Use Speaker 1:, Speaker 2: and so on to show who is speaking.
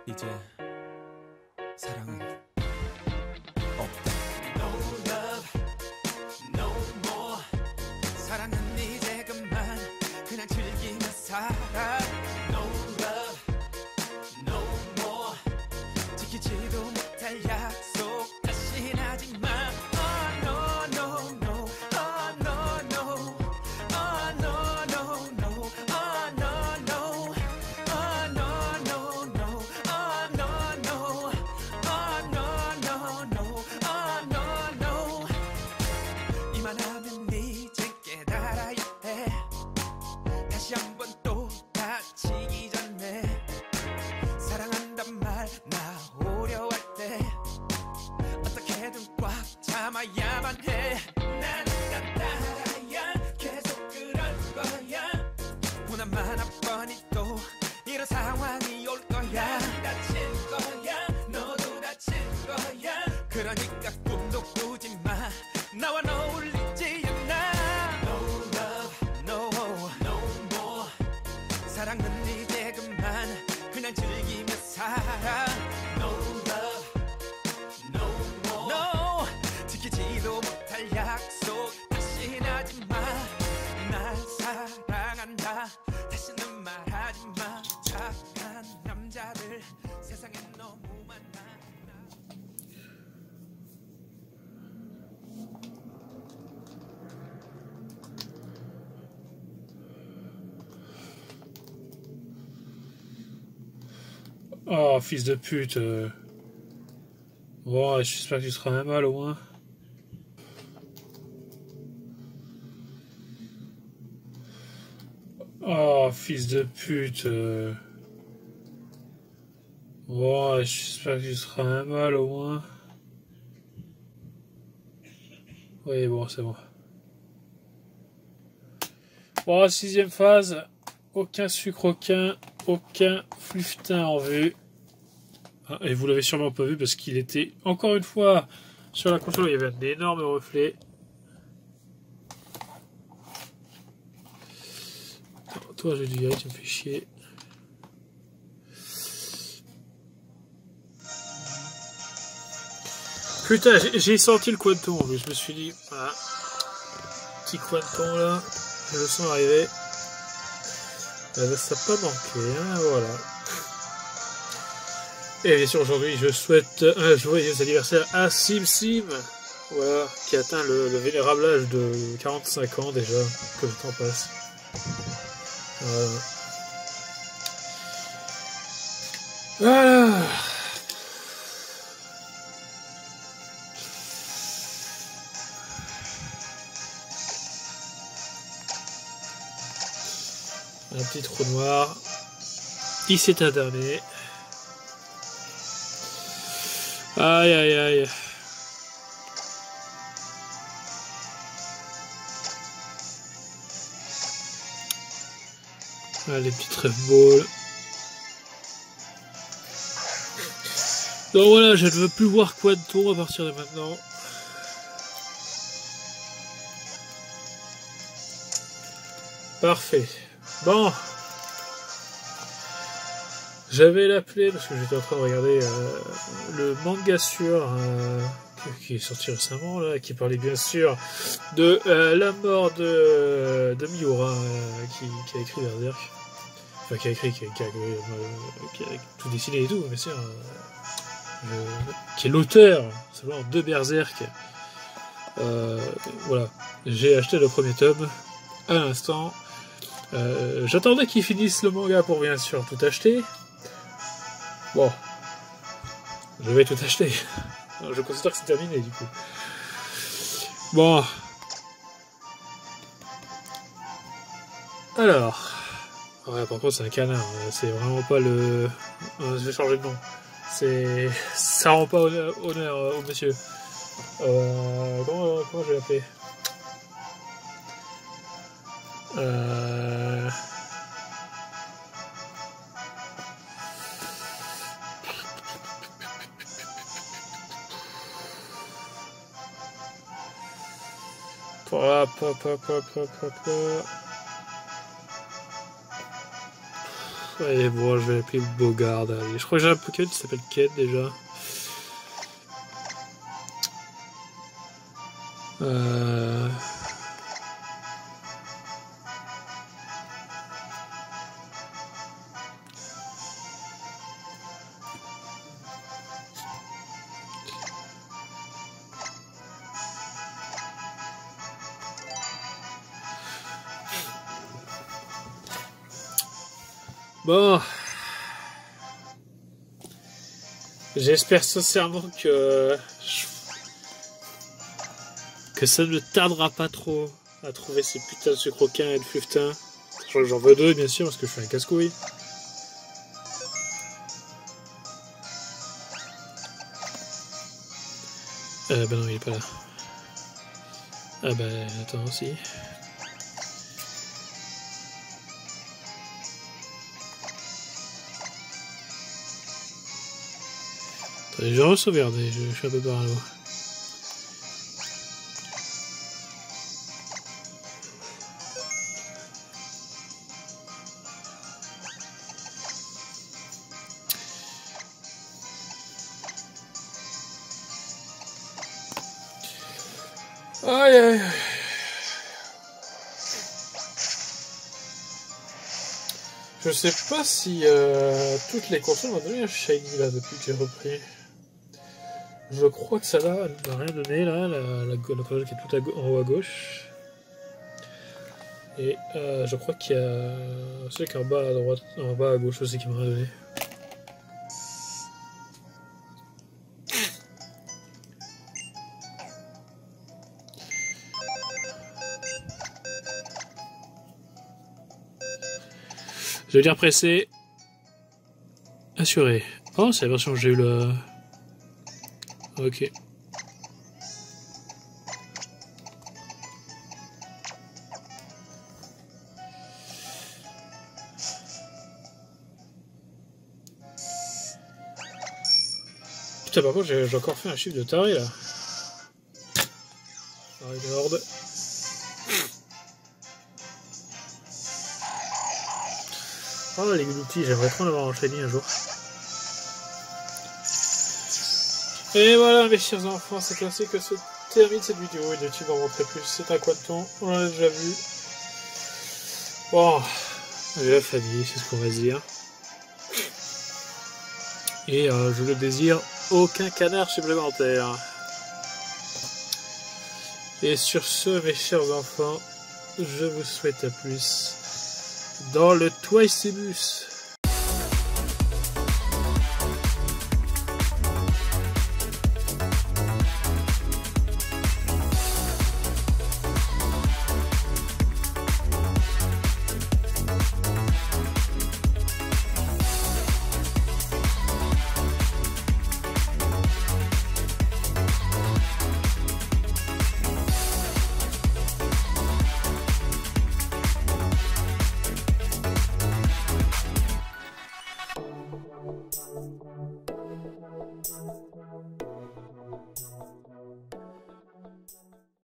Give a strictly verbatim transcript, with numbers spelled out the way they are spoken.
Speaker 1: 이제 사랑은 없다. No love, no more. 사랑은 이제 그만 그냥 즐기며 살아. No love, no more. 지키지도 못할 약속 다신 하지 마. Oh no no no, oh no no, oh no no no, oh no no, oh no no no, oh no no, oh no no no, oh no no. 이만하면 이제 깨달아야 해. 다시 한번 또 다치기 전에 사랑한단 말 나오려 할 때 어떻게든 꽉 참아야만 해. 난 따라야 계속 그럴 거야. 보나마나 뻔히 또 이런 상황이 올 거야. 다칠 거야, 너도 다칠 거야. 그러니까 꿈도 꾸지 마. 나와 어울리지 않아. No love, no, no more. 사랑은 이제 그만 그냥 즐기며 살아. No love, no more. No, 지키지도 못할 약속 다시 하지 마. 날 사랑한다 다시는 말하지 마. 착한 남자들 세상에 너무 많아.
Speaker 2: Oh, fils de pute. Euh... Bon, j'espère que tu seras même mal au moins. Oh, fils de pute. Euh... Bon, j'espère que tu seras même mal au moins. Oui, bon, c'est bon. Bon, sixième phase. Aucun sucre, aucun, aucun flufetin en vue. Ah, et vous l'avez sûrement pas vu parce qu'il était encore une fois sur la console. Il y avait un énorme reflet. Attends, toi, je vais dire, tu me fais chier. Putain, j'ai senti le Quanton. Je me suis dit, voilà, petit Quanton là, je le sens arriver. Eh ben, ça n'a pas manqué, hein, voilà. Et bien sûr, aujourd'hui, je souhaite un joyeux anniversaire à Sim Sim, voilà, qui atteint le, le vénérable âge de quarante-cinq ans déjà, que le temps passe. Voilà. Voilà. Un petit trou noir. Il s'est endormi. Aïe aïe aïe. Ah, les petites rêves balls. Donc voilà, je ne veux plus voir Quanton à partir de maintenant. Parfait. Bon, j'avais l'appeler parce que j'étais en train de regarder euh, le manga sur euh, qui est sorti récemment là, qui parlait bien sûr de euh, la mort de, de Miura euh, qui, qui a écrit Berserk, enfin qui a écrit, qui a, qui a, euh, qui a tout dessiné et tout, mais c'est euh, le, qui est l'auteur, c'est vraiment de Berserk. Euh, voilà, j'ai acheté le premier tome à l'instant. Euh, J'attendais qu'ils finissent le manga pour bien sûr tout acheter. Bon, je vais tout acheter. Je considère que c'est terminé du coup. Bon. Alors. Ouais, par contre c'est un canard. C'est vraiment pas le... Je vais changer de nom. C'est... Ça rend pas honneur, honneur au monsieur. Euh... Comment, comment je vais l'appeler? Euh... Hop, hop, hop, hop, hop, hop, hop. Et bon, je vais l'appeler Bogard. Allez. Je crois que j'ai un Pokémon qui s'appelle Ken déjà. Euh... Bon, j'espère sincèrement que que ça ne tardera pas trop à trouver ces putains de sucroquins et de fluftins. J'en veux deux bien sûr parce que je suis un casse-couille. Euh, bah non, il est pas là. Ah bah attends aussi. J'ai re-sauvegardé, je, je suis un peu par là. Aïe aïe aïe. Je sais pas si euh, toutes les consoles m'ont donné un shiny là depuis que j'ai repris. Je crois que ça là, elle m'a rien donné là, la, la, la page qui est tout à en haut à gauche. Et euh, je crois qu'il y a celui qui est en bas à droite, en bas à gauche aussi qui m'a rien donné. Je vais dire pressé. Assuré. Oh, c'est la version que j'ai eu là. Ok. Putain, par contre, j'ai encore fait un chiffre de taré là. Regarde. Oh, les gloutis, j'aimerais trop en avoir enchaîné un jour. Et voilà, mes chers enfants, c'est ainsi que se termine cette vidéo. Et de tu m'en montrer plus. C'est un quanton, on l'a déjà vu. Bon, la famille, c'est ce qu'on va dire. Et euh, je ne désire aucun canard supplémentaire. Et sur ce, mes chers enfants, je vous souhaite à plus dans le Twicebus.